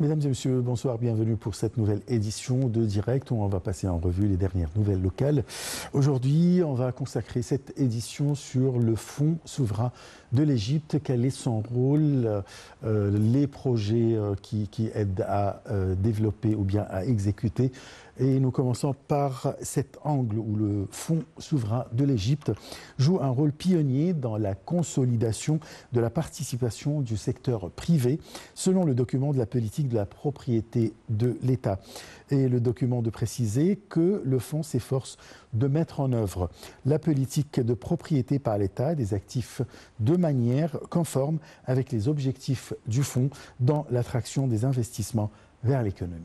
Mesdames et messieurs, bonsoir, bienvenue pour cette nouvelle édition de Direct où on va passer en revue les dernières nouvelles locales. Aujourd'hui, on va consacrer cette édition sur le fonds souverain de l'Égypte. Quel est son rôle, les projets qui aident à développer ou bien à exécuter. Et nous commençons par cet angle où le Fonds souverain de l'Égypte joue un rôle pionnier dans la consolidation de la participation du secteur privé, selon le document de la politique de la propriété de l'État. Et le document de préciser que le fonds s'efforce de mettre en œuvre la politique de propriété par l'État des actifs de manière conforme avec les objectifs du fonds dans l'attraction des investissements vers l'économie.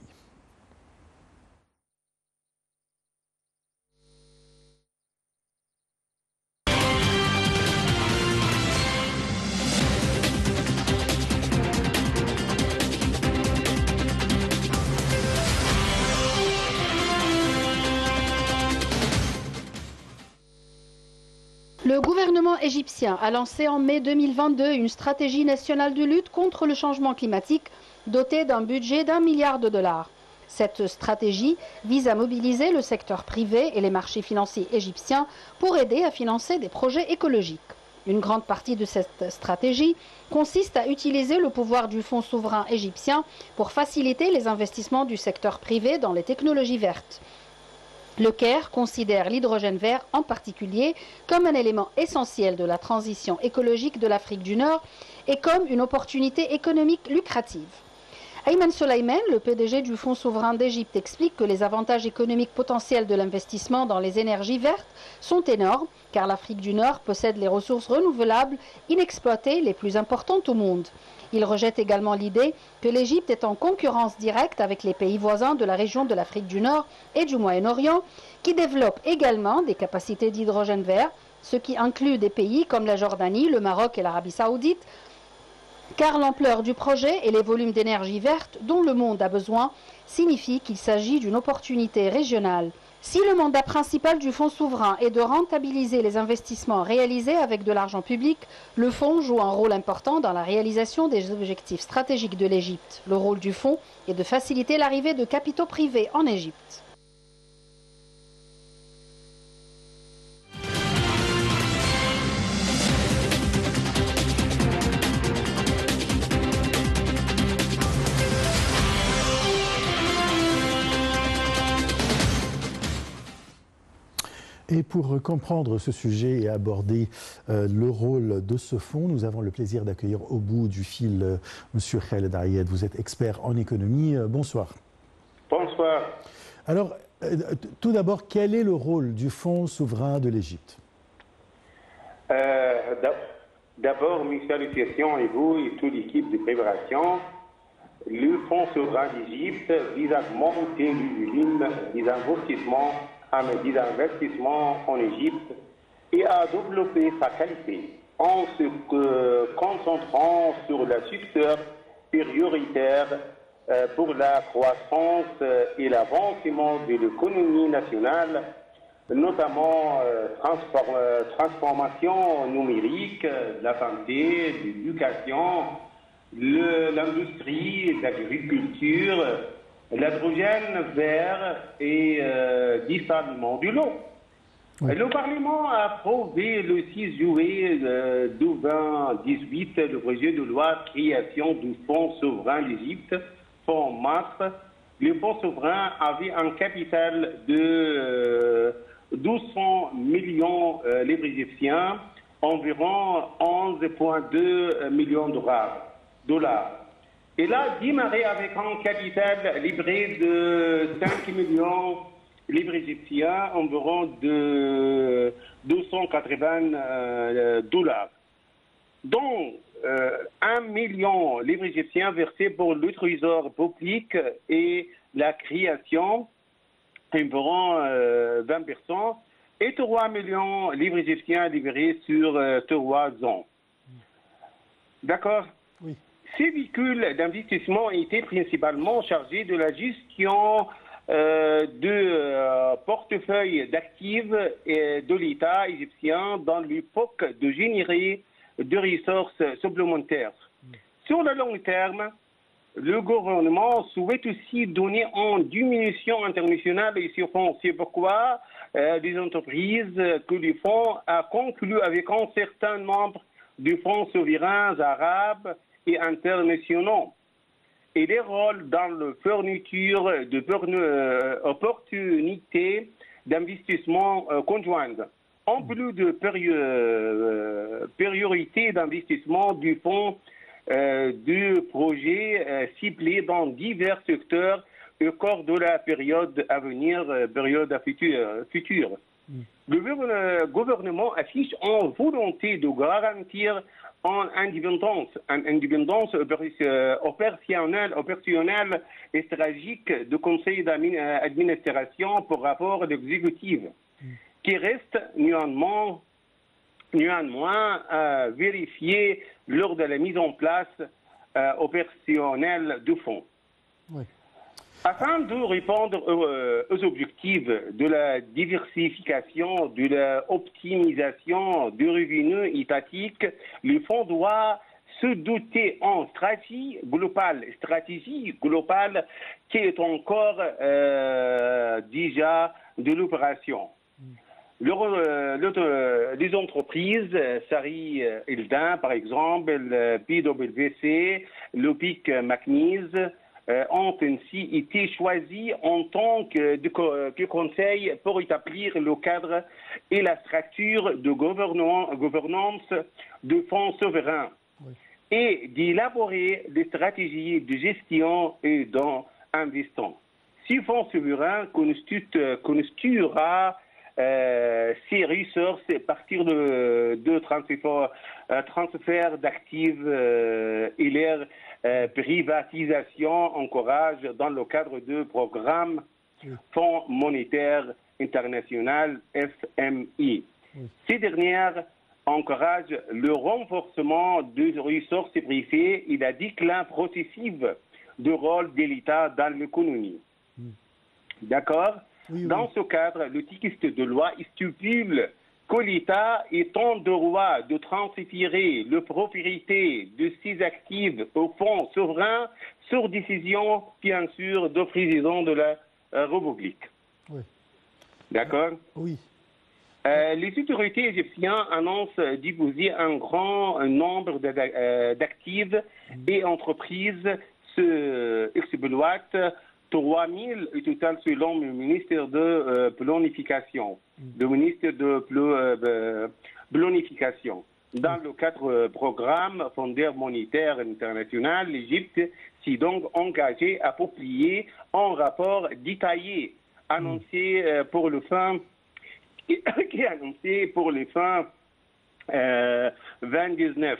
Le gouvernement égyptien a lancé en mai 2022 une stratégie nationale de lutte contre le changement climatique dotée d'un budget d'1 milliard de dollars. Cette stratégie vise à mobiliser le secteur privé et les marchés financiers égyptiens pour aider à financer des projets écologiques. Une grande partie de cette stratégie consiste à utiliser le pouvoir du fonds souverain égyptien pour faciliter les investissements du secteur privé dans les technologies vertes. Le Caire considère l'hydrogène vert en particulier comme un élément essentiel de la transition écologique de l'Afrique du Nord et comme une opportunité économique lucrative. Ayman Soleiman, le PDG du Fonds souverain d'Égypte, explique que les avantages économiques potentiels de l'investissement dans les énergies vertes sont énormes car l'Afrique du Nord possède les ressources renouvelables inexploitées les plus importantes au monde. Il rejette également l'idée que l'Égypte est en concurrence directe avec les pays voisins de la région de l'Afrique du Nord et du Moyen-Orient, qui développent également des capacités d'hydrogène vert, ce qui inclut des pays comme la Jordanie, le Maroc et l'Arabie saoudite, car l'ampleur du projet et les volumes d'énergie verte dont le monde a besoin signifient qu'il s'agit d'une opportunité régionale. Si le mandat principal du fonds souverain est de rentabiliser les investissements réalisés avec de l'argent public, le fonds joue un rôle important dans la réalisation des objectifs stratégiques de l'Égypte. Le rôle du fonds est de faciliter l'arrivée de capitaux privés en Égypte. Et pour comprendre ce sujet et aborder le rôle de ce fonds, nous avons le plaisir d'accueillir au bout du fil M. Khaled Ayed. Vous êtes expert en économie. Bonsoir. Bonsoir. Alors, tout d'abord, quel est le rôle du Fonds souverain de l'Égypte? D'abord, mes salutations et vous et toute l'équipe de préparation. Le Fonds souverain d'Égypte vise à monter le volume des investissements en Égypte et à développer sa qualité en se concentrant sur le secteur prioritaire pour la croissance et l'avancement de l'économie nationale, notamment transformation numérique, la santé, l'éducation, l'industrie, l'agriculture, l'hydrogène vert et dessalement de l'eau. Oui. Le Parlement a approuvé le 6 juillet 2018 le projet de loi création du Fonds souverain d'Égypte, Fonds MAS. Le Fonds souverain avait un capital de 1200 millions livres égyptiens, environ 11,2 millions de dollars. Il a démarré avec un capital livré de 5 millions de livres égyptiens, environ de 280 dollars. Donc, 1 million de livres égyptiens versés pour le trésor public et la création, environ 20%, et 3 millions de livres égyptiens livrés sur 3 ans. D'accord? Oui. Ces véhicules d'investissement étaient principalement chargés de la gestion de portefeuille d'actifs de l'État égyptien dans l'époque de générer de ressources supplémentaires. Sur le long terme, le gouvernement souhaite aussi donner en diminution internationale et sur fonds. C'est pourquoi les entreprises que le fonds a conclu avec un certain nombre de fonds souverains arabes et internationaux. Et les rôles dans la fourniture d'opportunités d'investissement conjointes. En plus de priorité d'investissement du fonds de projets ciblés dans divers secteurs au cours de la période à venir, période future. Le gouvernement affiche en volonté de garantir une indépendance opérationnelle et stratégique du conseil d'administration pour rapport l'exécutif, qui reste néanmoins vérifié lors de la mise en place opérationnelle du fonds. Oui. Afin de répondre aux objectifs de la diversification, de l'optimisation du revenu étatique, le fonds doit se doter en stratégie globale qui est encore déjà de l'opération. Les entreprises, Sari Eldin par exemple, le PwC, l'OPIC McNeese, ont ainsi été choisis en tant que conseil pour établir le cadre et la structure de gouvernance de fonds souverains et d'élaborer des stratégies de gestion et d'investissement. Ce fonds souverain constituera ces ressources à partir de transfert d'actifs et leur privatisation encourage dans le cadre du programme Fonds monétaire international FMI. Ces dernières encouragent le renforcement des ressources privées et la déclin progressif du rôle de l'État dans l'économie. D'accord? Dans ce cadre, le texte de loi stipule que l'État est en droit de transférer la propriété de ses actifs au fonds souverain sur décision, bien sûr, du président de la République. Oui. D'accord? Oui. Les autorités égyptiennes annoncent déposer un grand nombre d'actifs et entreprises exploitent 3 000 au total selon le ministère de Planification. Le ministère de Planification. Dans le cadre programme Fonds monétaire international, l'Égypte s'est donc engagée à publier un rapport détaillé annoncé pour le fin qui est annoncé pour les fins 2019.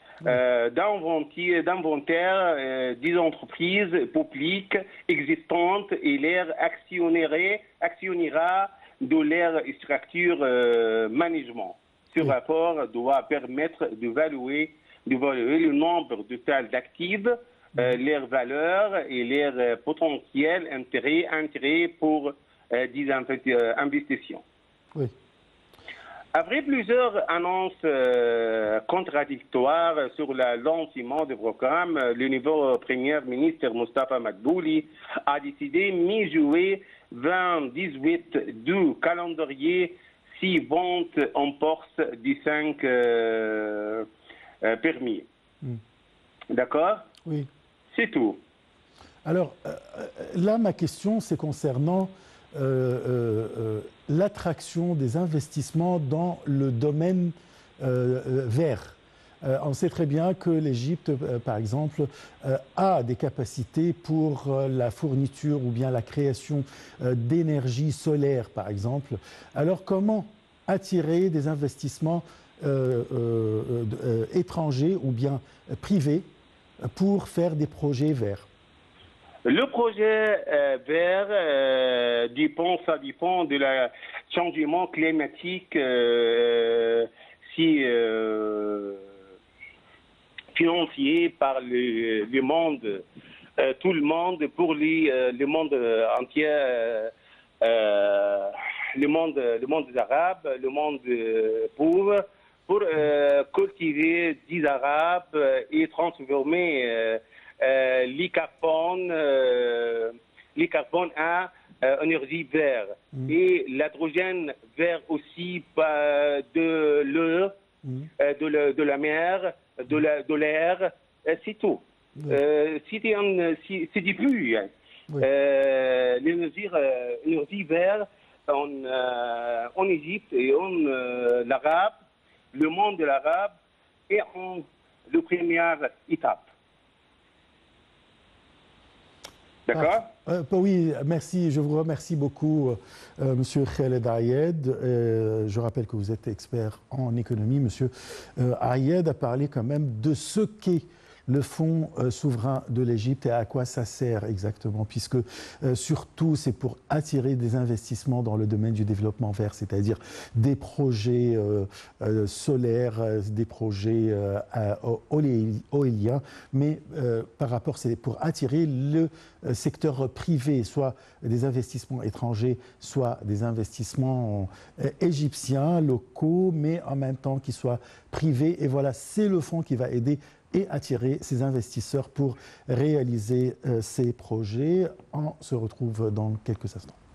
D'inventaire des entreprises publiques existantes et leur actionnera de leur structure management. Ce rapport doit permettre d'évaluer le nombre total d'actifs, leur valeur et leur potentiel intérêt pour des investissements. Oui. Après plusieurs annonces contradictoires sur le lancement du programme, le nouveau Premier ministre Moustapha Madbouli a décidé mi-juillet 2018 du calendrier 6 ventes en Porsche des 5 permis. D'accord? Oui. C'est tout. Alors, là, ma question, c'est concernant l'attraction des investissements dans le domaine vert. On sait très bien que l'Égypte, par exemple, a des capacités pour la fourniture ou bien la création d'énergie solaire, par exemple. Alors, comment attirer des investissements étrangers ou bien privés pour faire des projets verts? Le projet vert ça dépend de la changement climatique financier par le monde, tout le monde, pour le monde entier, le monde arabe, le monde pauvre, pour cultiver des arabes et transformer les carbones à énergie verte et l'hydrogène vert aussi de l'eau, de la mer, de l'air, c'est tout. C'est des pluies. L'énergie verte en Égypte et l'arabe, le monde de l'arabe est en la première étape. D'accord? Oui, merci. Je vous remercie beaucoup, Monsieur Khaled Ayed. Je rappelle que vous êtes expert en économie. Monsieur Ayed a parlé quand même de ce qu'est le fonds souverain de l'Égypte et à quoi ça sert exactement, puisque surtout c'est pour attirer des investissements dans le domaine du développement vert, c'est-à-dire des projets solaires, des projets éoliens, mais par rapport, c'est pour attirer le secteur privé, soit des investissements étrangers, soit des investissements égyptiens, locaux, mais en même temps qui soient privés. Et voilà, c'est le fonds qui va aider et attirer ces investisseurs pour réaliser ces projets. On se retrouve dans quelques instants.